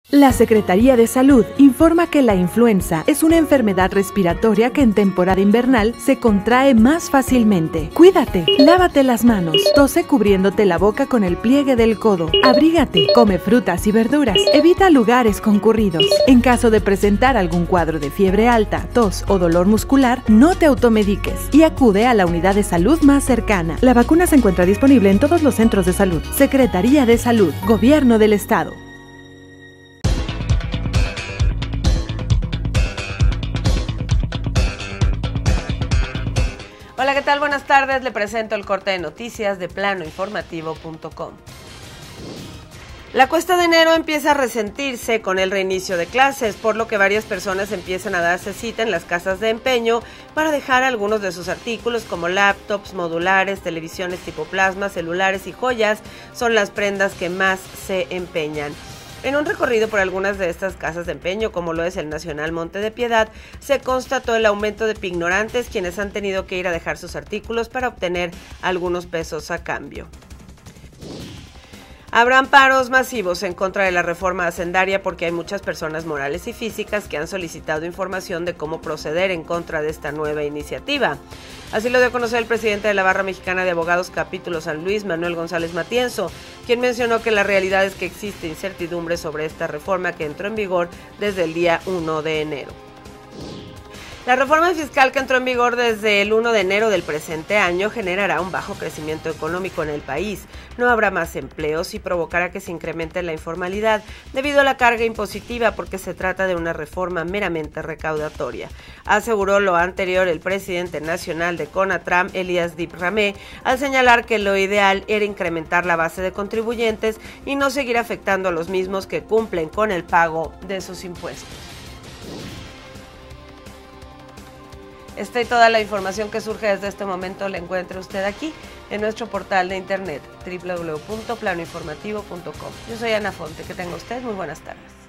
La Secretaría de Salud informa que la influenza es una enfermedad respiratoria que en temporada invernal se contrae más fácilmente. Cuídate, lávate las manos, tose cubriéndote la boca con el pliegue del codo, abrígate, come frutas y verduras, evita lugares concurridos. En caso de presentar algún cuadro de fiebre alta, tos o dolor muscular, no te automediques y acude a la unidad de salud más cercana. La vacuna se encuentra disponible en todos los centros de salud. Secretaría de Salud, Gobierno del Estado. Hola, ¿qué tal? Buenas tardes. Le presento el corte de noticias de planoinformativo.com. La cuesta de enero empieza a resentirse con el reinicio de clases, por lo que varias personas empiezan a darse cita en las casas de empeño para dejar algunos de sus artículos como laptops, modulares, televisiones tipo plasma, celulares y joyas. Son las prendas que más se empeñan. En un recorrido por algunas de estas casas de empeño, como lo es el Nacional Monte de Piedad, se constató el aumento de pignorantes, quienes han tenido que ir a dejar sus artículos para obtener algunos pesos a cambio. Habrán paros masivos en contra de la reforma hacendaria porque hay muchas personas morales y físicas que han solicitado información de cómo proceder en contra de esta nueva iniciativa. Así lo dio a conocer el presidente de la Barra Mexicana de Abogados Capítulo San Luis, Manuel González Matienzo, quien mencionó que la realidad es que existe incertidumbre sobre esta reforma que entró en vigor desde el día 1 de enero. La reforma fiscal que entró en vigor desde el 1 de enero del presente año generará un bajo crecimiento económico en el país, no habrá más empleos y provocará que se incremente la informalidad debido a la carga impositiva porque se trata de una reforma meramente recaudatoria. Aseguró lo anterior el presidente nacional de CONATRAM, Elías Dip Ramé, al señalar que lo ideal era incrementar la base de contribuyentes y no seguir afectando a los mismos que cumplen con el pago de sus impuestos. Esta y toda la información que surge desde este momento la encuentra usted aquí en nuestro portal de internet www.planoinformativo.com. Yo soy Ana Fonte, que tenga usted muy buenas tardes.